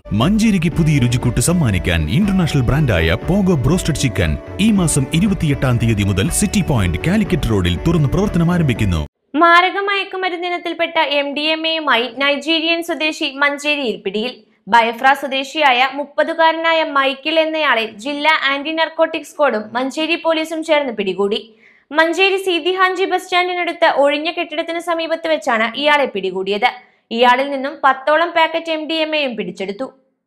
മഞ്ചേരിക്ക് പുതിയ രുചിക്കൂട്ട് സമ്മാനിക്കാൻ ഇന്റർനാഷണൽ ബ്രാൻഡായ പോഗോ ബ്രോസ്റ്റഡ് ചിക്കൻ ഈ മാസം 28-ാം തീയതി മുതൽ സിറ്റി പോയിന്റ് കാലിക്കറ്റ് റോഡിൽ തുറന്ന് പ്രവർത്തനം ആരംഭിക്കുന്നു. മാരക മയക്കുമരുന്നിനത്തിൽപ്പെട്ട MDMAയുമായി നൈജീരിയൻ സ്വദേശി മഞ്ചേരിയിൽ പിടിയിൽ. ബൈഫ്ര സ്വദേശിയായ 30-കാരനായ മൈക്കിൾ എന്നയാളെ ജില്ലാ ആന്റി നർക്കോട്ടിക് സ്ക്വാഡും മഞ്ചേരി പോലീസും ചേർന്ന് പിടികൂടി. മഞ്ചേരി സീതിഹാഞ്ചി ബസ് സ്റ്റാൻഡിനടുത്ത് ഒഴിഞ്ഞ കെട്ടിടത്തിന് സമീപത്ത് വെച്ചാണ് ഇയാളെ പിടികൂടിയത്. ഇയാളിൽ നിന്നും 10ഓളം പാക്കറ്റ് MDMAയും പിടിച്ചെടുത്തു.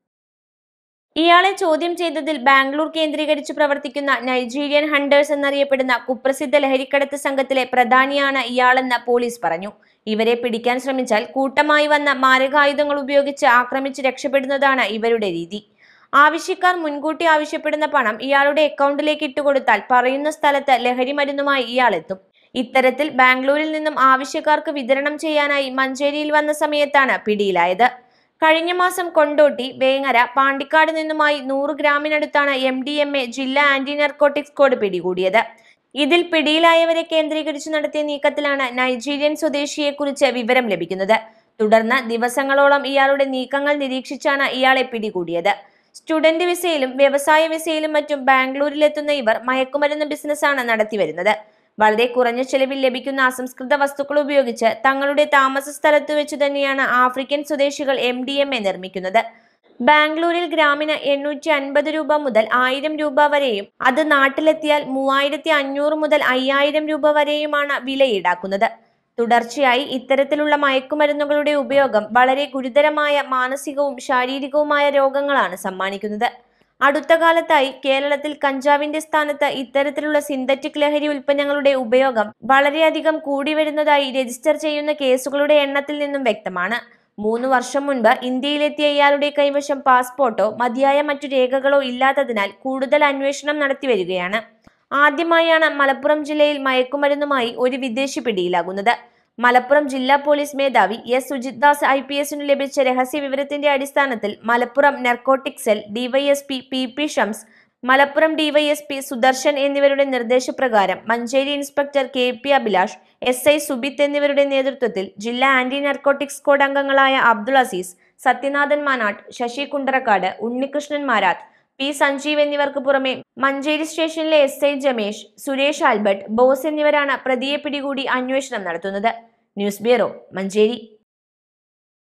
ഇയാളെ ചോദ്യം ചെയ്തതിൽ ബാംഗ്ലൂർ കേന്ദ്രീകരിച്ച് പ്രവർത്തിക്കുന്ന നൈജീരിയൻ ഹണ്ടേഴ്സ് എന്നറിയപ്പെടുന്ന കുപ്രസിദ്ധ ലഹരിക്കടത്ത് സംഘത്തിലെ പ്രധാനിയാണ് ഇയാളെന്ന് പോലീസ് പറഞ്ഞു. ഇവരെ പിടിക്കാൻ ശ്രമിച്ചാൽ കൂട്ടമായി വന്ന മാരകായുധങ്ങൾ ഉപയോഗിച്ച് ആക്രമിച്ച് രക്ഷപ്പെടുന്നതാണ് ഇവരുടെ രീതി. ആവശ്യക്കാർ മുൻകൂട്ടി ആവശ്യപ്പെടുന്ന പണം ഇയാളുടെ അക്കൗണ്ടിലേക്ക് ഇട്ടുകൊടുത്താൽ പറയുന്ന സ്ഥലത്ത് ലഹരി മരുന്നുമായി ഇയാളെത്തും. ഇത്തരത്തിൽ ബാംഗ്ലൂരിൽ നിന്നും ആവശ്യക്കാർക്ക് വിതരണം ചെയ്യാനായി മഞ്ചേരിയിൽ വന്ന സമയത്താണ് പിടിയിലായത്. കഴിഞ്ഞ മാസം കൊണ്ടോട്ടി, വേങ്ങര, പാണ്ടിക്കാട് നിന്നുമായി 100 ഗ്രാമിനടുത്താണ് MDMA ജില്ലാ ആന്റി നർക്കോട്ടിക് സ്ക്വാഡ് പിടികൂടിയത്. ഇതിൽ പിടിയിലായവരെ കേന്ദ്രീകരിച്ച് നടത്തിയ നീക്കത്തിലാണ് നൈജീരിയൻ സ്വദേശിയെക്കുറിച്ച് വിവരം ലഭിക്കുന്നത്. തുടർന്ന് ദിവസങ്ങളോളം ഇയാളുടെ നീക്കങ്ങൾ നിരീക്ഷിച്ചാണ് ഇയാളെ പിടികൂടിയത്. സ്റ്റുഡന്റ് വിസയിലും വ്യവസായ വിസയിലും മറ്റും ബാംഗ്ലൂരിലെത്തുന്ന ഇവർ മയക്കുമരുന്ന് ബിസിനസ്സാണ് നടത്തിവരുന്നത്. വളരെ കുറഞ്ഞ ചെലവിൽ ലഭിക്കുന്ന അസംസ്കൃത വസ്തുക്കൾ ഉപയോഗിച്ച് തങ്ങളുടെ താമസ സ്ഥലത്ത് വെച്ച് തന്നെയാണ് ആഫ്രിക്കൻ സ്വദേശികൾ MDMA നിർമ്മിക്കുന്നത്. ബാംഗ്ലൂരിൽ ഗ്രാമിന് 850 രൂപ മുതൽ 1000 രൂപ വരെയും അത് നാട്ടിലെത്തിയാൽ 3500 മുതൽ 5000 രൂപ വരെയുമാണ് വില ഈടാക്കുന്നത്. തുടർച്ചയായി ഇത്തരത്തിലുള്ള മയക്കുമരുന്നുകളുടെ ഉപയോഗം വളരെ ഗുരുതരമായ മാനസികവും ശാരീരികവുമായ രോഗങ്ങളാണ് സമ്മാനിക്കുന്നത്. അടുത്ത കാലത്തായി കേരളത്തിൽ കഞ്ചാവിന്റെ സ്ഥാനത്ത് ഇത്തരത്തിലുള്ള സിന്തറ്റിക് ലഹരി ഉൽപ്പന്നങ്ങളുടെ ഉപയോഗം വളരെയധികം കൂടി വരുന്നതായി രജിസ്റ്റർ ചെയ്യുന്ന കേസുകളുടെ എണ്ണത്തിൽ നിന്നും വ്യക്തമാണ്. 3 വർഷം മുൻപ് ഇന്ത്യയിലെത്തിയ ഇയാളുടെ കൈവശം പാസ്പോർട്ടോ മതിയായ മറ്റു രേഖകളോ ഇല്ലാത്തതിനാൽ കൂടുതൽ അന്വേഷണം നടത്തിവരികയാണ്. ആദ്യമായാണ് മലപ്പുറം ജില്ലയിൽ മയക്കുമരുന്നുമായി ഒരു വിദേശി പിടിയിലാകുന്നത്. മലപ്പുറം ജില്ലാ പോലീസ് മേധാവി S. സുജിത് ദാസ് IPSനു ലഭിച്ച രഹസ്യ വിവരത്തിന്റെ അടിസ്ഥാനത്തിൽ Malappuram narcotic cell DYSP PP Shams, Malappuram DYSP Sudarshan എന്നിവരുടെ നിർദ്ദേശപ്രകാരം Manjeri inspector KP Abhilash, SI Subith എന്നിവരുടെ നേതൃത്വത്തിൽ ജില്ലാ ആന്റി നർക്കോട്ടിക് സ്ക്വാഡ് അംഗങ്ങളായ അബ്ദുൾ അസീസ്, സത്യനാഥൻ മാനാട്ട്, ശശി കുണ്ടറക്കാട്, ഉണ്ണികൃഷ്ണൻ മാരാത്ത്, P. സഞ്ജീവ് എന്നിവർക്ക് പുറമെ മഞ്ചേരി സ്റ്റേഷനിലെ SI ജമേഷ്, സുരേഷ് ആൽബർട്ട്, ബോസ് എന്നിവരാണ് പ്രതിയെ പിടികൂടി അന്വേഷണം നടത്തുന്നത്. News bureau, Manjeri.